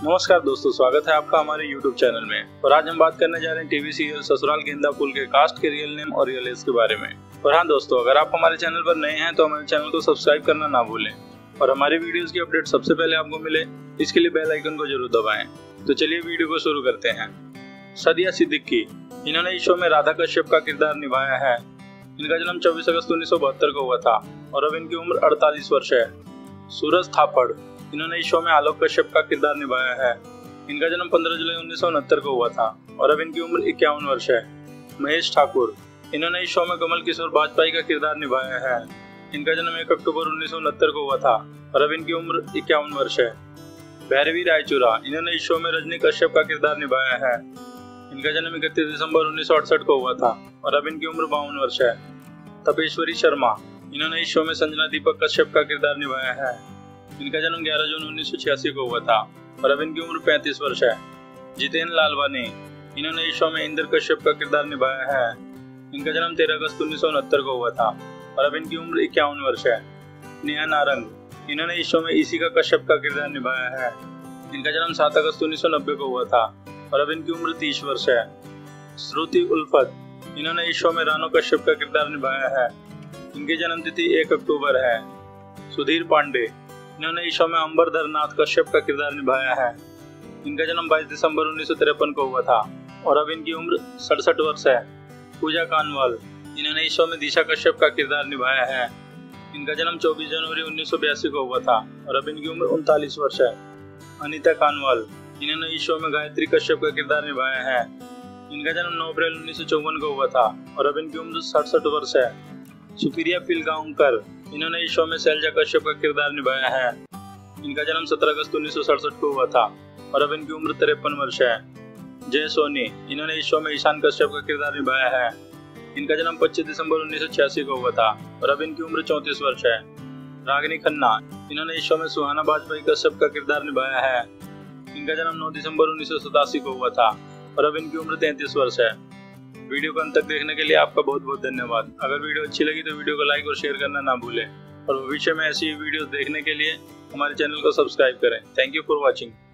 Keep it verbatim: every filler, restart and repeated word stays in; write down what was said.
नमस्कार दोस्तों, स्वागत है आपका हमारे यूट्यूब चैनल में। और आज हम बात करने जा रहे हैं टीवी सीरियल ससुराल गेंदा फूल के कास्ट के रियल नेम और रियल एज के बारे में। और हाँ दोस्तों, अगर आप हमारे चैनल पर नए हैं तो हमारे चैनल को सब्सक्राइब करना ना भूलें और हमारी वीडियोस की अपडेट सबसे पहले आपको मिले इसके लिए बेल आइकन को जरूर दबाएं। तो चलिए वीडियो को शुरू करते हैं। सदिया सिद्दीकी, इन्होंने इस शो में राधा कश्यप का किरदार निभाया है। इनका जन्म चौबीस अगस्त उन्नीस सौ बहत्तर को हुआ था और अब इनकी उम्र अड़तालीस वर्ष है। सूरज थापड़, इन्होंने इस शो में आलोक कश्यप का किरदार निभाया है। इनका जन्म पंद्रह जुलाई उन्नीस सौ उनहत्तर को हुआ था और अब इनकी उम्र इक्यावन वर्ष है। महेश ठाकुर, इन्होंने इस शो में कमल किशोर वाजपेयी का किरदार निभाया है। इनका जन्म एक अक्टूबर उन्नीस सौ उनहत्तर को हुआ था और अब इनकी उम्र इक्यावन वर्ष है। भैरवी रायचूरा, इन्होंने इस शो में रजनी कश्यप का किरदार निभाया है। इनका जन्म इकतीस दिसंबर उन्नीस सौ अड़सठ को हुआ था और अब इनकी उम्र बावन वर्ष है। तपेश्वरी शर्मा, इन्होंने इस शो में संजना दीपक कश्यप का किरदार निभाया है। इनका जन्म ग्यारह जून उन्नीस सौ छियासी को हुआ था और अब इनकी उम्र पैंतीस वर्ष है। जितेंद्र लालवानी, इन्होंने इस शो में इंद्र कश्यप का किरदार निभाया है। इनका जन्म तेरह अगस्त उन्नीस सौ उनहत्तर को हुआ था और अब इनकी उम्र इक्यावन वर्ष है। नेहा नारंग, इन्होंने इस शो में ईशिका कश्यप का किरदार निभाया है। इनका जन्म सात अगस्त उन्नीस सौ नब्बे को हुआ था और अब इनकी उम्र तीस वर्ष है। श्रुति उल्फत, इन्होंने इस शो में रानो कश्यप का किरदार निभाया है। इनकी जन्म तिथि एक अक्टूबर है। सुधीर पांडे, इन्होंने इस शो में अंबरधर नाथ कश्यप का किरदार निभाया है। इनका जन्म बाईस दिसंबर उन्नीस सौ तिरपन को हुआ था और अब इनकी उम्र सड़सठ वर्ष है। पूजा कानवाल, इन्होंने इस शो में दिशा कश्यप का किरदार निभाया है। इनका जन्म चौबीस जनवरी उन्नीस सौ बयासी को हुआ था और अब इनकी उम्र उनतालीस वर्ष है। अनीता कानवाल, इन्होंने इस शो में गायत्री कश्यप का किरदार निभाया है। इनका जन्म नौ अप्रैल उन्नीस सौ चौवन को हुआ था और अब इनकी उम्र सड़सठ वर्ष है। सुप्रिया पिलगांवकर, इन्होंने इस शो में शैलजा कश्यप का किरदार निभाया है। इनका जन्म सत्रह अगस्त उन्नीस सौ सड़सठ को हुआ था और अब इनकी उम्र तिरपन वर्ष है। जय सोनी, इन्होंने इस शो में ईशान कश्यप का किरदार निभाया है। इनका जन्म पच्चीस दिसंबर उन्नीस सौ छियासी को हुआ था और अब इनकी उम्र चौंतीस वर्ष है। रागिनी खन्ना, इन्होंने इस शो में सुहाना वाजपेयी कश्यप का किरदार निभाया है। इनका जन्म नौ दिसंबर उन्नीस सौ सतासी को हुआ था और अब इनकी उम्र तैंतीस वर्ष है। वीडियो को अंत तक देखने के लिए आपका बहुत बहुत धन्यवाद। अगर वीडियो अच्छी लगी तो वीडियो को लाइक और शेयर करना ना भूलें और भविष्य में ऐसी वीडियो देखने के लिए हमारे चैनल को सब्सक्राइब करें। Thank you for watching.